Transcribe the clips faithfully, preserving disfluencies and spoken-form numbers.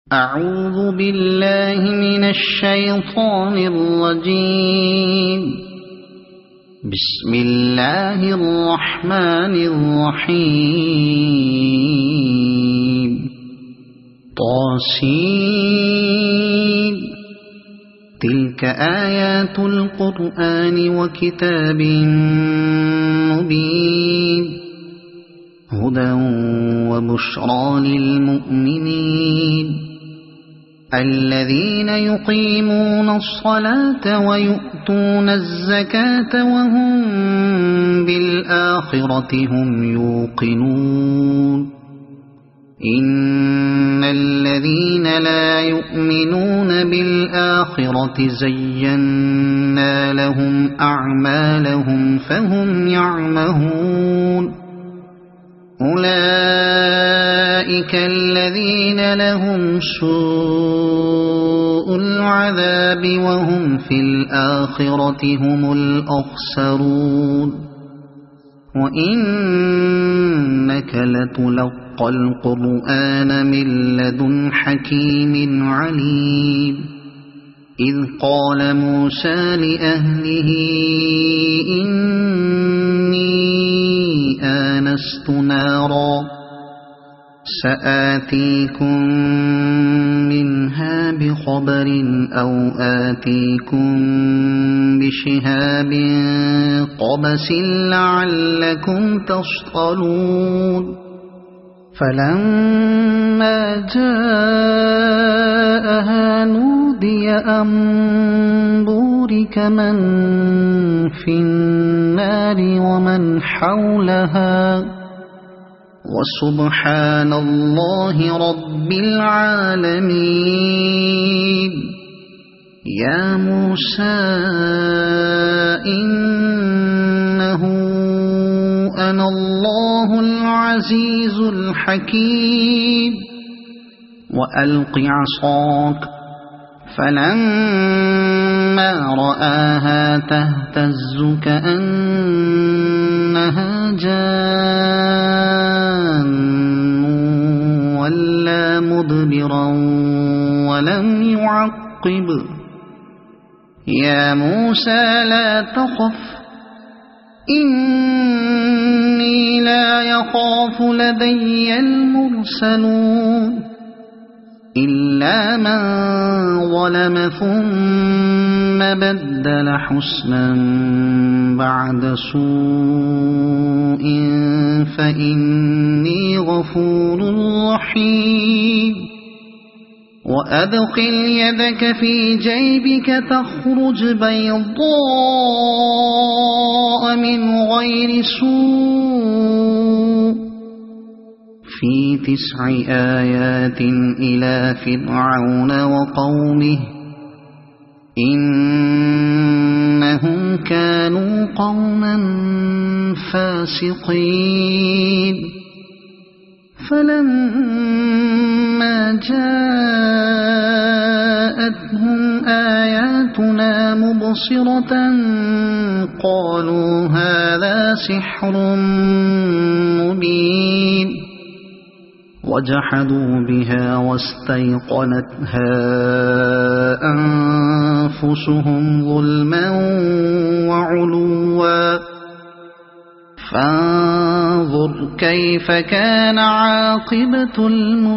أعوذ بالله من الشيطان الرجيم. بسم الله الرحمن الرحيم. طاسين. تلك آيات القرآن وكتاب مبين هدى وبشرى للمؤمنين الذين يقيمون الصلاة ويؤتون الزكاة وهم بالآخرة هم يوقنون. إن الذين لا يؤمنون بالآخرة زينا لهم أعمالهم فهم يعمهون. أولئك الذين لهم سوء العذاب وهم في الآخرة هم الأخسرون. وإنك لتلقى القرآن من لدن حكيم عليم. إذ قال موسى لأهله إني آنست نارا سآتيكم منها بخبر أو آتيكم بشهاب قبس لعلكم تصطلون. فلما جاءها نودي أن بورك من في النار ومن حولها وسبحان الله رب العالمين. يا موسى إنه أنا الله العزيز الحكيم وألق عصاك. فلما رآها تهتز كأنها جان ولا مدبرا ولم يعقب. يا موسى لا تخف إني لا يخاف لدي المرسلون إلا من ظلم ثم بدل حسنا بعد سوء فإني غفور رحيم. وأدخل يدك في جيبك تخرج بيضاء من غير سوء في تسع آيات إلى فرعون وقومه إنهم كانوا قوما فاسقين. فلما جاءتهم آياتنا مبصرة قالوا هذا سحر مبين. وجحدوا بها واستيقنتها أنفسهم ظلما وعلوا فانظر كيف كان عاقبة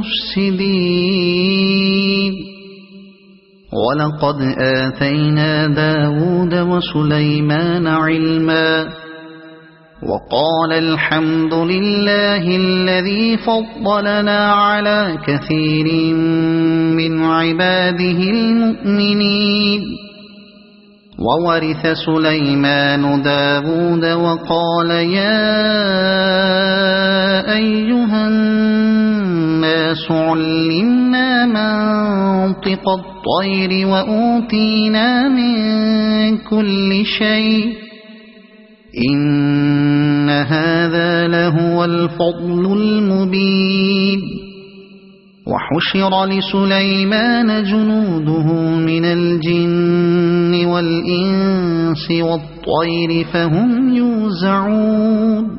المفسدين. ولقد آتينا داود وسليمان علما وقال الحمد لله الذي فضلنا على كثير من عباده المؤمنين. وورث سليمان داود وقال يا أيها الناس علمنا منطق الطير وأوتينا من كل شيء إن هذا لهو الفضل المبين. وحشر لسليمان جنوده من الجن والإنس والطير فهم يوزعون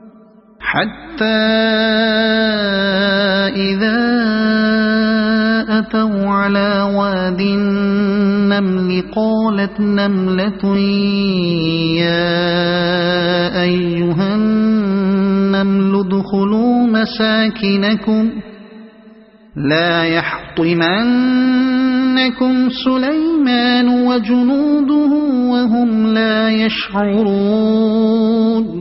حتى إذا أتوا على واد النمل قالت نملة يا أيها النمل ادخلوا مساكنكم لا يحطمنكم سليمان وجنوده وهم لا يشعرون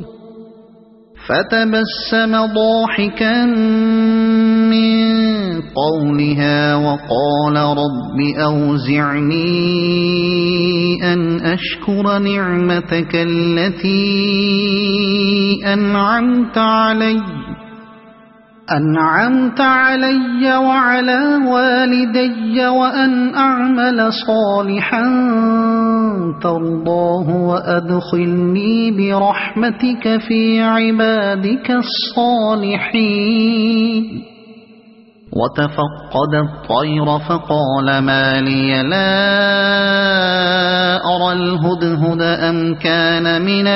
فتبسم ضاحكا من قولها وقال رب أوزعني أن أشكر نعمتك التي أنعمت علي أنعمت علي وعلى والدي وأن أعمل صالحا ترضاه وأدخلني برحمتك في عبادك الصالحين وتفقد الطير فقال ما لي لا أرى الهدهد أم كان من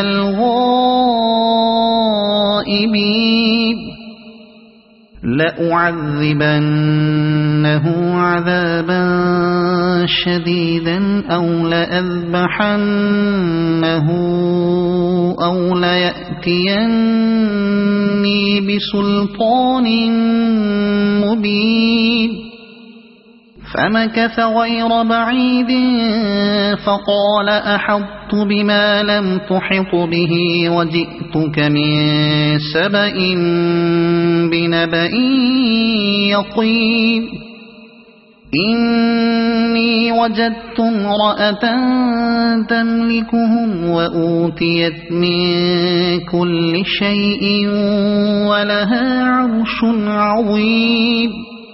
الغائبين لأعذبنه عذابا شديدا أو لأذبحنه أو ليأتيني بسلطان مبين فمكث غير بعيد فقال أحطت بما لم تحط به وجئتك من سبأ بنبأ يقين إني وجدت امرأة تملكهم وأوتيت من كل شيء ولها عرش عظيم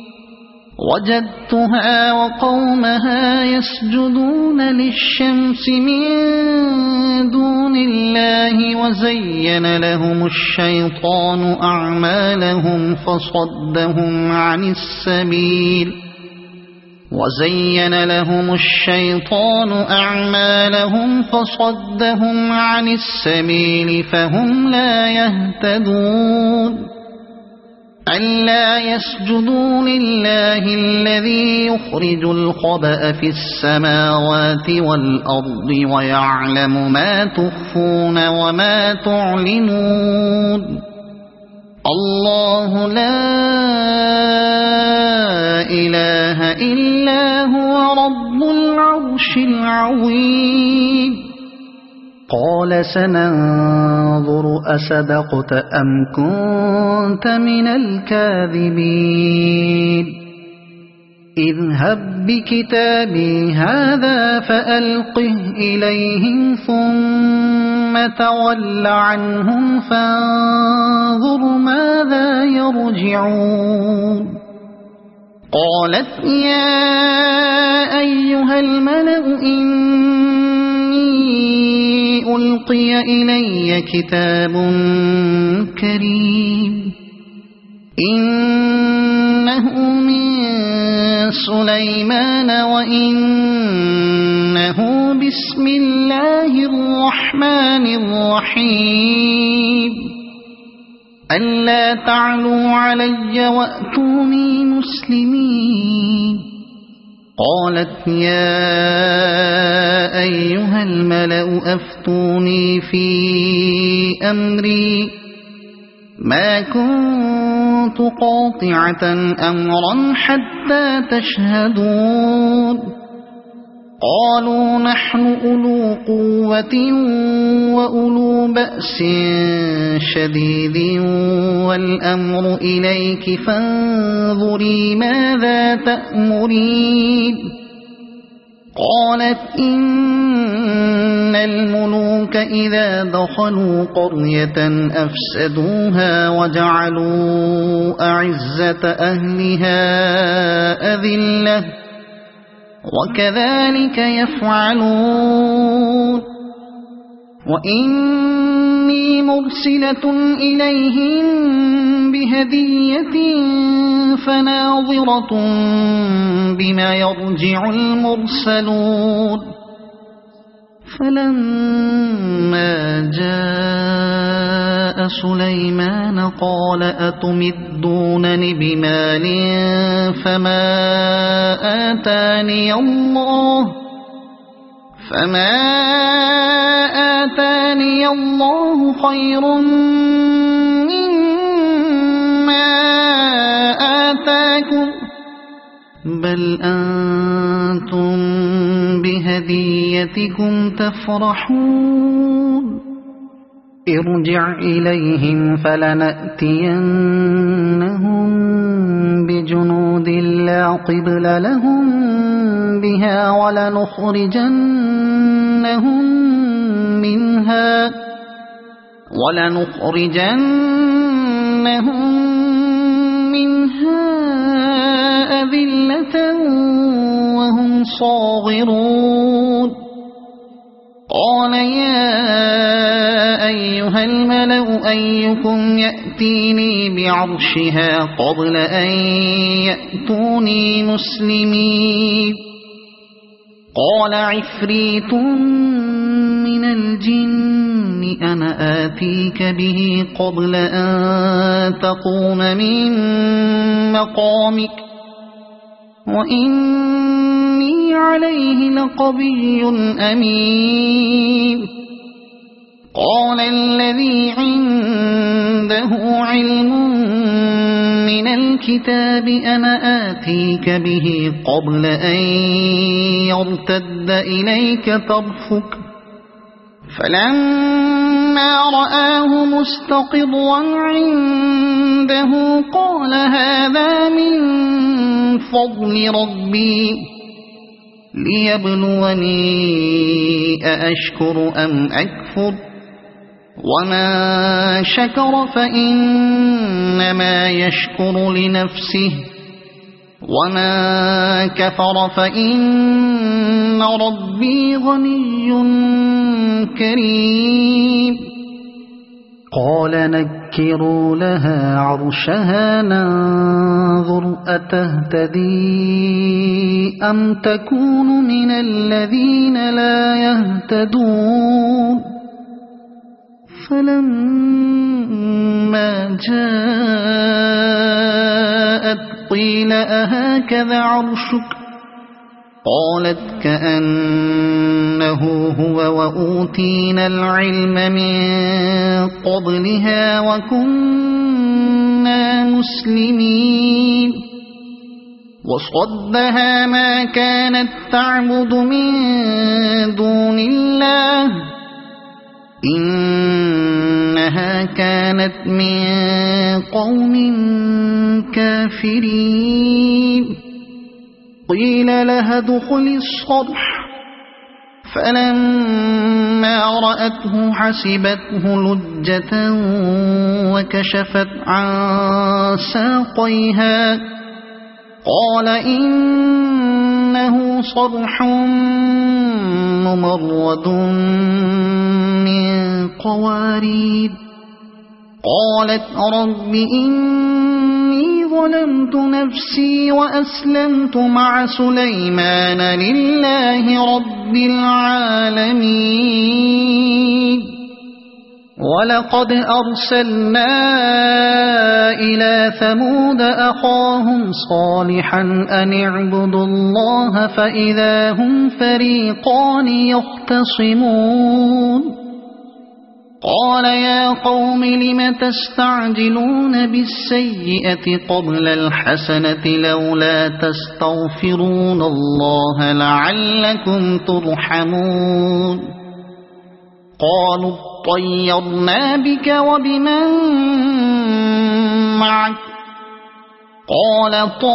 وجدتها وقومها يسجدون للشمس من دون الله وزين لهم الشيطان أعمالهم فصدهم عن السبيل وزين لهم الشيطان أعمالهم فصدهم عن السبيل فهم لا يهتدون ألا يسجدوا لله الذي يخرج الخبأ في السماوات والأرض ويعلم ما تخفون وما تعلنون الله لا إله إلا هو رب العرش العظيم قال سننظر أصدقت أم كنت من الكاذبين اذهب بكتابي هذا فألقه إليهم ثم تول عنهم فانظر ماذا يرجعون قالت يا أيها الملأ إني ألقي إلي كتاب كريم إنه من سليمان وإنه بسم الله الرحمن الرحيم ألا تعلوا علي وأتوني مسلمين قالت يا أيها الملأ أفتوني في أمري ما كنت قاطعة أمرا حتى تشهدون قالوا نحن أولو قوة وأولو بأس شديد والأمر إليك فانظري ماذا تأمرين قالت إن الملوك إذا دخلوا قرية أفسدوها وجعلوا أعزة أهلها أذلة وكذلك يفعلون وإني مرسلة إليهم بهدية فناظرة بما يرجع المرسلون فلما جاء سليمان قال أتمدونني بمال فما آتاني الله فما آتاني الله خير مما آتاكم بل أنتم بهديتكم تفرحون ارجع إليهم فلنأتينهم بجنود لا قبل لهم بها ولنخرجنهم منها ولنخرجنهم منها أذلة وهم صاغرون قال يا أيها الملأ أيكم يأتيني بعرشها قبل أن يأتوني مسلمين قال عفريت من الجن أنا آتيك به قبل أن تقوم من مقامك وإني عليه لقوي أمين قال الذي عنده علم من الكتاب أنا آتيك به قبل أن يرتد إليك طرفك فلما رآه مستقرا عنده قال هذا من فضل ربي ليبلوني أأشكر أم أكفر ومن شكر فإنما يشكر لنفسه ومن كفر فإن ربي غني كريم قال نكروا لها عرشها ننظر أتهتدي أم تكون من الذين لا يهتدون فلما جاءت قيل أهكذا عرشك قالت كأنه هو وأوتينا العلم من قبلها وكنا مسلمين وصدها ما كانت تعبد من دون الله إنها كانت من قوم كافرين قيل لها ادخل الصرح فلما رأته حسبته لجة وكشفت عن ساقيها قال إنه صرح ممرد من قوارير قالت رب إني ظلمت نفسي وأسلمت مع سليمان لله رب العالمين ولقد أرسلنا إلى ثمود أخاهم صالحا أن اعبدوا الله فإذا هم فريقان يختصمون قال يا قوم لم تستعجلون بالسيئة قبل الحسنة لولا تستغفرون الله لعلكم ترحمون قالوا اطيرنا بك وبمن معك قال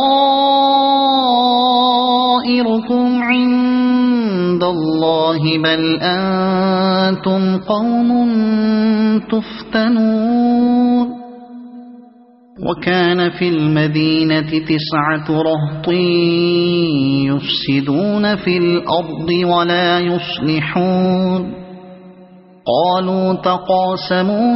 طائركم عند الله بل أنتم قوم تفتنون وكان في المدينة تسعة رهط يفسدون في الأرض ولا يصلحون قالوا تقاسموا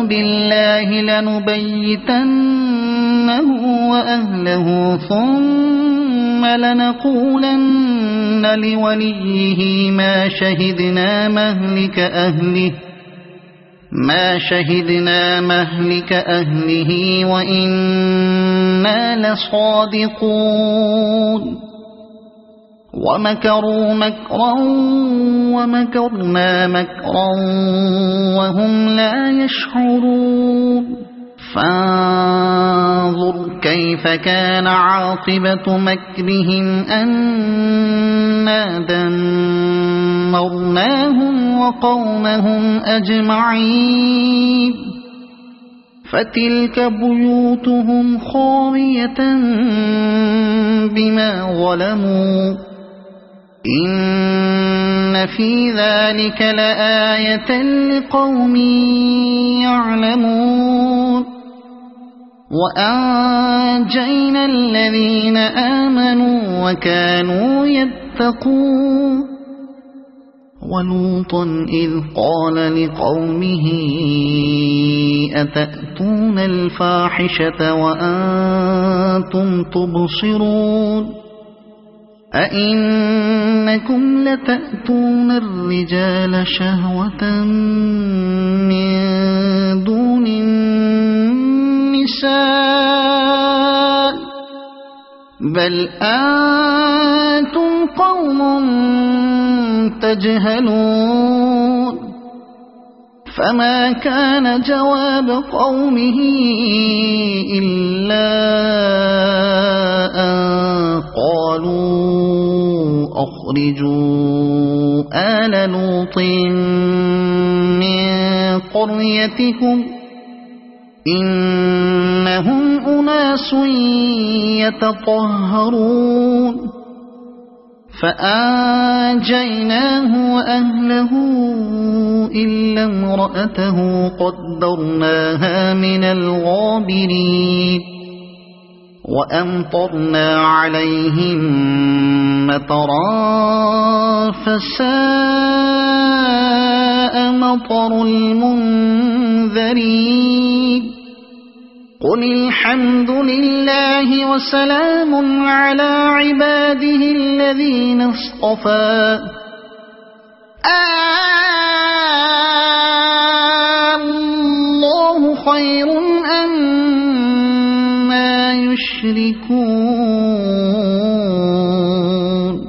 بالله لنبيتنه وأهله ثم ثم لنقولن لوليه ما شهدنا مهلك أهله ما شهدنا مهلك أهله وإنا لصادقون ومكروا مكرا ومكرنا مكرا وهم لا يشعرون فانظر كيف كان عاقبة مكرهم أنا دمرناهم وقومهم أجمعين فتلك بيوتهم خاوية بما ظلموا إن في ذلك لآية لقوم يعلمون وأنجينا الذين آمنوا وكانوا يتقون ولوطا إذ قال لقومه أتأتون الفاحشة وأنتم تبصرون أئنكم لتأتون الرجال شهوة من دون النساء بل أنتم قوم تجهلون فما كان جواب قومه إلا أن قالوا أخرجوا آل لوط من قريتكم إنهم أناس يتطهرون فأنجيناه وأهله إلا امرأته قدرناها من الغابرين وأمطرنا عليهم مطرا فساء مطر المنذرين قل الحمد لله وسلام على عباده الذين اصطفى الله خير أما يشركون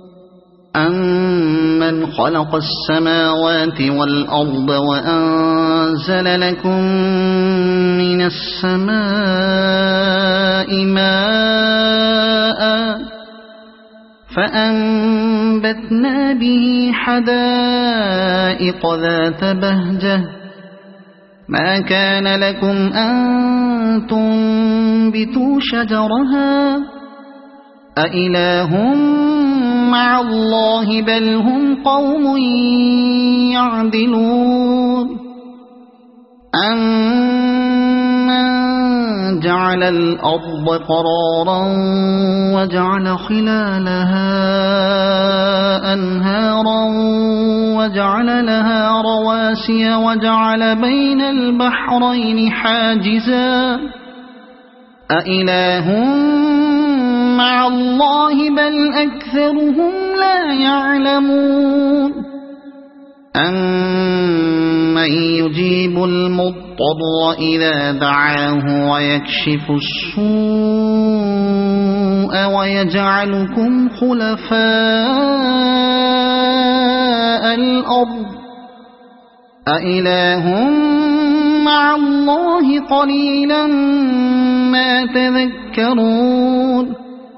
أمن خلق السماوات والأرض وأنزل لكم من السماء ماء فأنبتنا به حدائق ذات بهجة ما كان لكم أن تنبتوا شجرها أإله مع الله بل هم قوم يعدلون أمن جعل الأرض قرارا وجعل خلالها أنهارا وجعل لها رواسي وجعل بين البحرين حاجزا أإله مع الله بل أكثرهم لا يعلمون أمن يجيب المضطر إذا دعاه ويكشف السوء ويجعلكم خلفاء الأرض أإله مع الله قليلا ما تذكرون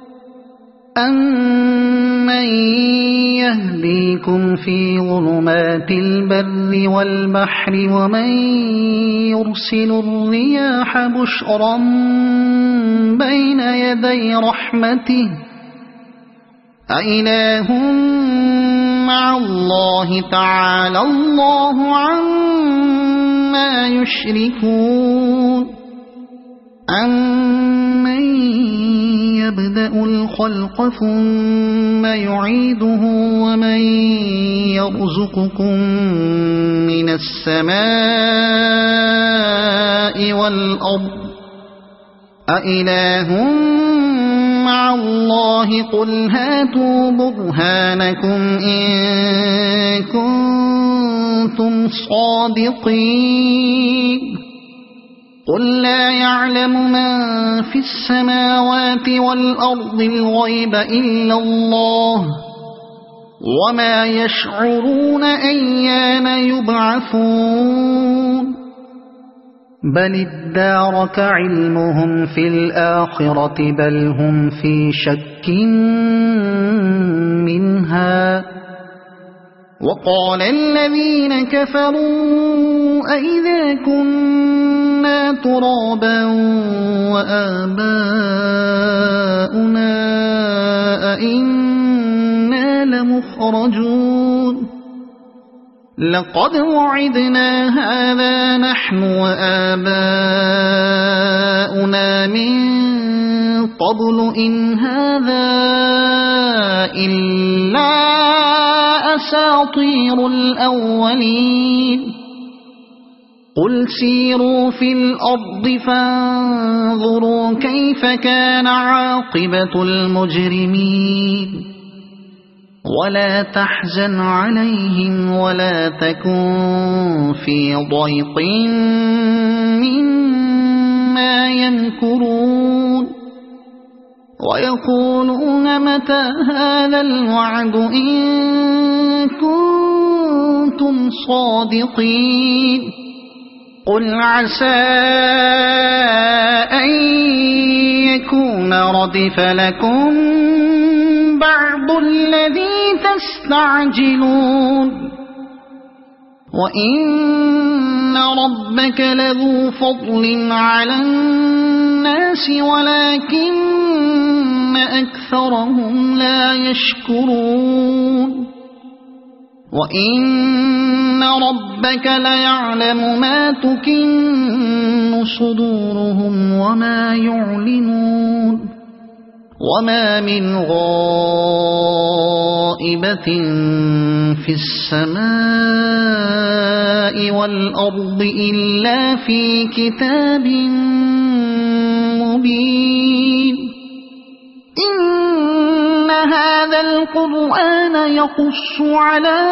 أمن يهديكم في ظلمات البر والبحر ومن يرسل الرياح بشرا بين يدي رحمته أإله مع الله تعالى الله عما يشركون أمن يبدأ الخلق ثم يعيده ومن يرزقكم من السماء والأرض أإله مع الله قل هاتوا برهانكم إن كنتم صادقين قل لا يعلم من في السماوات والأرض الغيب إلا الله وما يشعرون أيان يبعثون بل ادارك علمهم في الآخرة بل هم في شك منها وقال الذين كفروا أئذا كنا ترابا وآباؤنا أئنا لمخرجون لقد وعدنا هذا نحن وآباؤنا من قبل إن هذا إلا أساطير الأولين قل سيروا في الأرض فانظروا كيف كان عاقبة المجرمين ولا تحزن عليهم ولا تكن في ضيق مما يمكرون ويقولون متى هذا الوعد إن كنتم صادقين قل عسى أن يكون ردف لكم بعض الذي تستعجلون وإن ربك لذو فضل على الناس ولكن أكثرهم لا يشكرون وإن ربك ليعلم ما تكن صدورهم وما يعلنون وما من غائبة في السماء والأرض إلا في كتاب مبين إن هذا القرآن يقص على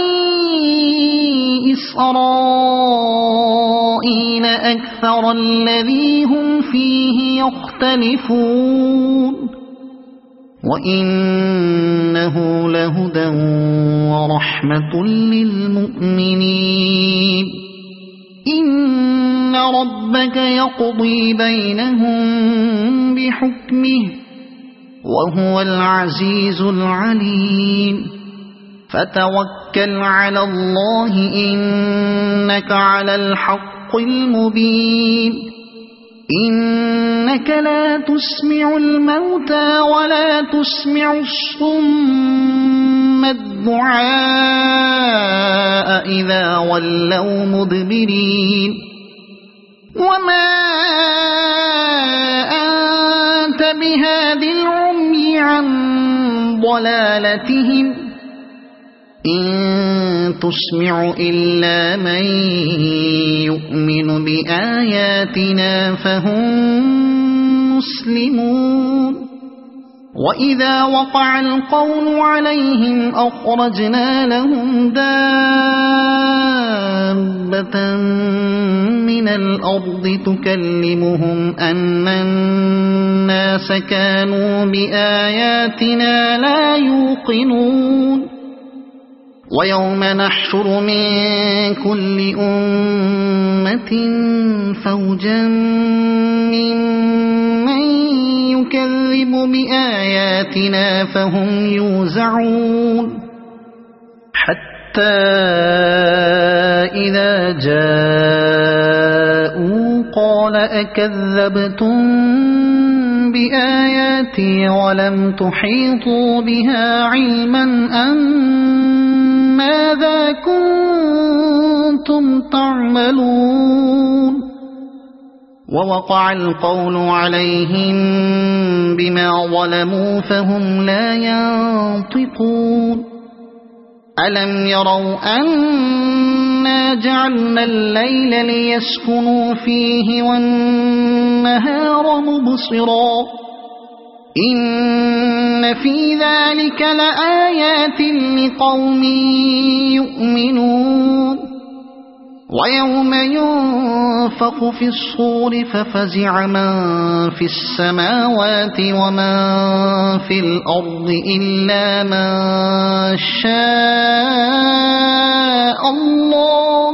بني إسرائيل أكثر الذي هم فيه يختلفون وإنه لهدى ورحمة للمؤمنين إن ربك يقضي بينهم بحكمه وهو العزيز العليم فتوكل على الله إنك على الحق المبين إنك لا تسمع الموتى ولا تسمع الصم الدعاء إذا ولوا مدبرين وما أنت بهاد العمي عن ضلالتهم إن تسمع إلا من يؤمن بآياتنا فهم مسلمون وإذا وقع القول عليهم أخرجنا لهم دابة من الأرض تكلمهم أن الناس كانوا بآياتنا لا يوقنون ويوم نحشر من كل أمة فوجا ممن يكذب بآياتنا فهم يوزعون حتى إذا جاءوا قال أكذبتم بآياتي ولم تحيطوا بها علما أم ماذا كنتم تعملون ووقع القول عليهم بما ظلموا فهم لا ينطقون ألم يروا أنا جعلنا الليل ليسكنوا فيه والنهار مبصرا إن في ذلك لآيات لقوم يؤمنون ويوم ينفخ في الصور ففزع من في السماوات ومن في الأرض إلا من شاء الله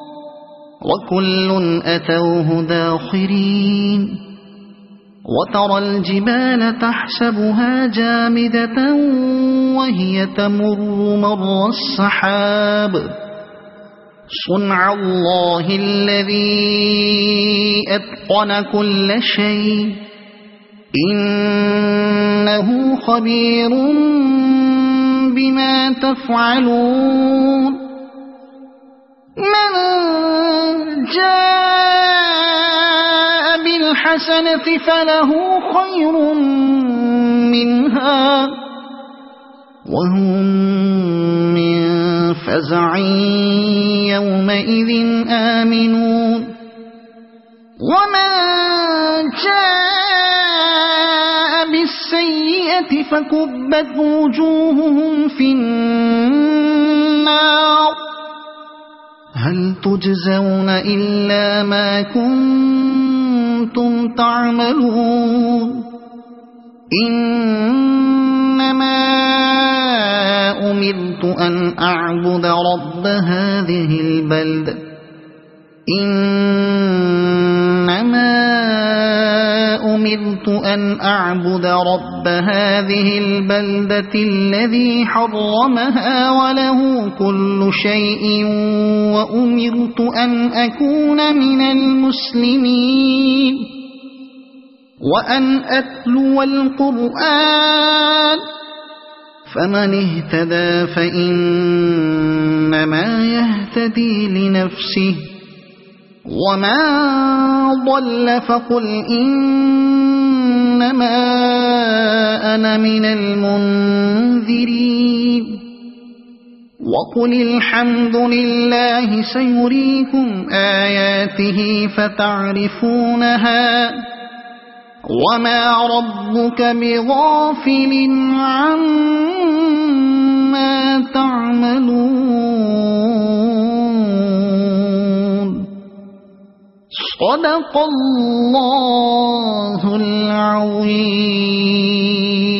وكل أتوه داخرين وترى الجبال تحسبها جامدة وهي تمر مر السحاب صنع الله الذي أتقن كل شيء إنه خبير بما تفعلون من جاء بالحسنة فله خير منها وهم من فزع يومئذ آمنون ومن جاء بالسيئة فكبت وجوههم في النار هل تجزون إلا ما كنتم تعملون إنما أمرت أن أعبد رب هذه البلدة إنما أمرت أن أعبد رب هذه البلدة الذي حرمها وله كل شيء وأمرت أن أكون من المسلمين وأن أتلو القرآن فمن اهتدى فإنما يهتدي لنفسه وما ضل فقل إنما أنا من المنذرين وقل الحمد لله سيريكم آياته فتعرفونها وما ربك بغافل عما تعملون صدق الله العظيم.